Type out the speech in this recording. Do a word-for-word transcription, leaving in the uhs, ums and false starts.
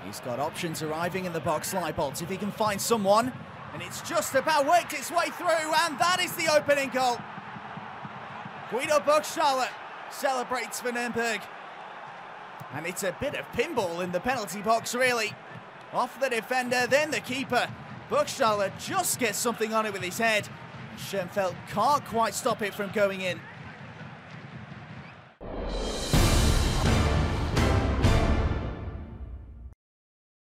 He's got options arriving in the box, Leibold, if he can find someone. And it's just about worked its way through, and that is the opening goal. Guido Burgstaller celebrates for Nürnberg. And it's a bit of pinball in the penalty box, really. Off the defender, then the keeper. Burgstaller just gets something on it with his head. Schoenfeld can't quite stop it from going in.